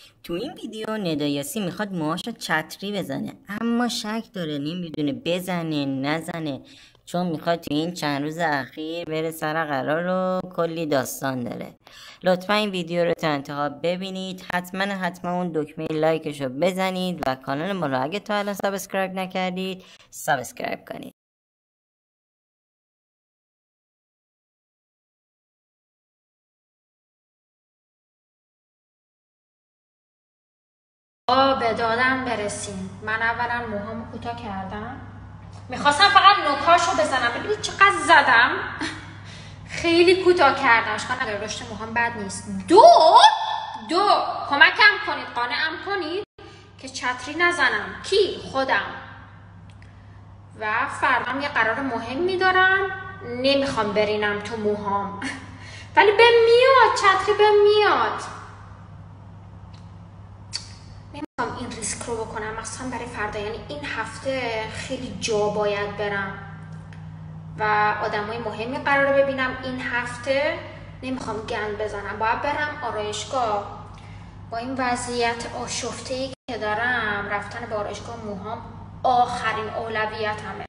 تو این ویدیو ندا یاسی میخواد موهاشو چتری بزنه، اما شک داره نمیدونه بزنه نزنه، چون میخواد تو این چند روز اخیر بره سر قرار و کلی داستان داره. لطفا این ویدیو رو تا انتها ببینید، حتما اون دکمه لایکشو بزنید و کانال ما رو اگه تا الان سابسکرایب نکردید سابسکرایب کنید. به دادم برسیم. من اولا موهامو کوتاه کردم، میخواستم فقط نوکاشو بزنم. ببینید چقدر زدم. خیلی کوتاه کردم. اشکال نداره، رشد موهام بد نیست. دو کمکم کنید، قانعم کنید که چتری نزنم. کی؟ خودم. و فردام یه قرار مهمی دارم، نمیخوام برینم تو موهام. ولی به میاد، چتری به میاد. نمیخوام این ریسک رو بکنم، مثلا برای فردا. یعنی این هفته خیلی جا باید برم و آدمای مهمی قراره ببینم. این هفته نمیخوام گند بزنم، باید برم آرایشگاه. با این وضعیت آشفته‌ای که دارم، رفتن به آرایشگاه موهام آخرین اولویتمه.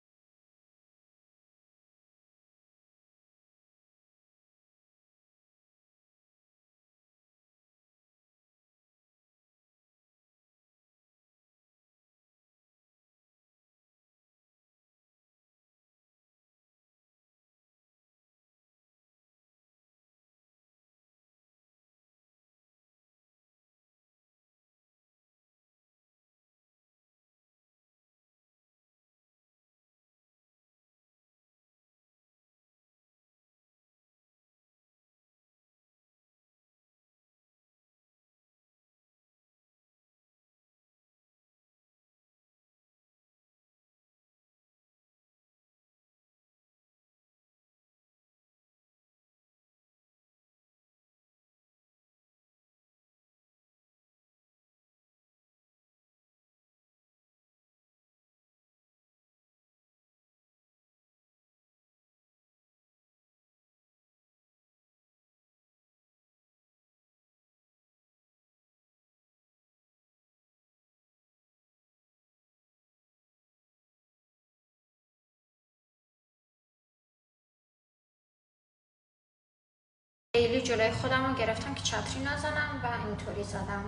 خیلی جلوی خودم رو گرفتم که چتری نزنم و اینطوری زدم.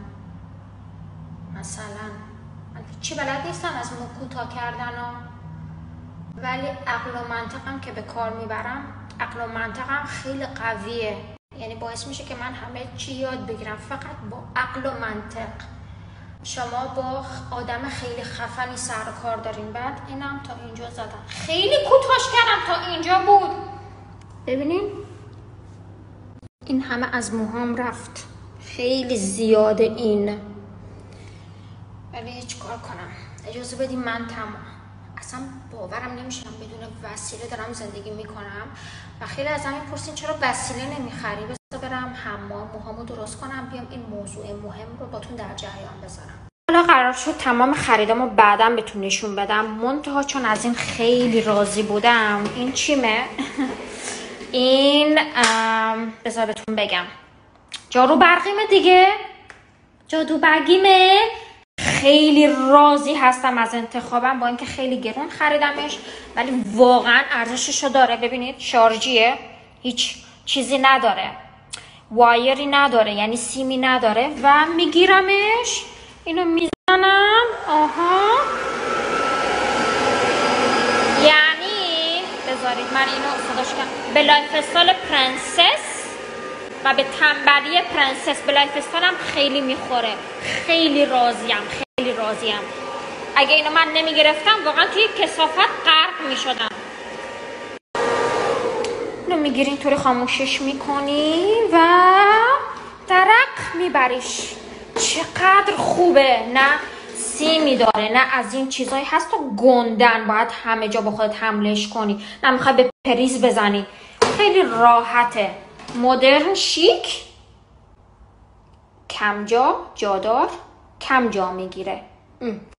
مثلا من چی بلد نیستم از مو کوتاه کردن ولی عقل و منطقم که به کار میبرم، عقل و منطقم خیلی قویه. یعنی باعث میشه که من همه چی یاد بگیرم فقط با عقل و منطق. شما با آدم خیلی خفنی سر کار دارین. بعد اینم تا اینجا زدم، خیلی کوتاش کردم تا اینجا بود. ببینین این همه از موهام رفت، خیلی زیاده این. ولی چیکار کنم؟ اجازه بدیم من تمام. اصلا باورم نمیشه بدون وسیله دارم زندگی میکنم و خیلی از همین پرسین چرا وسیله نمیخری؟ بذار برم حمام موهامو درست کنم، بیام این موضوع مهم رو باتون در جریان بذارم. حالا قرار شد تمام خریدامو بعداً بهتون نشون بدم. منتها چون از این خیلی راضی بودم، این چیمه؟ این بذار بهتون بگم، جارو برقیمه دیگه، جادو برگیمه. خیلی راضی هستم از انتخابم، با اینکه خیلی گرون خریدمش ولی واقعا ارزششو داره. ببینید شارژیه، هیچ چیزی نداره، وایری نداره، یعنی سیمی نداره و میگیرمش، اینو میزنم. آها، یعنی بذارید من اینو صداش کنم. به لایف استایل پرنسس و به تنبلی پرنسس به لایف استایلم خیلی میخوره. خیلی راضیم. اگه اینو من نمیگرفتم واقعا توی کثافت غرق میشدم. اینو میگیری اینطوری خاموشش میکنی و درق میبریش. چقدر خوبه، نه سیمی داره نه از این چیزایی هست و گندن باید همه جا با خودت حملش کنی، نه میخوای به پریز بزنی. خیلی راحته، مدرن، شیک، کم جا، جادار، کم جا میگیره.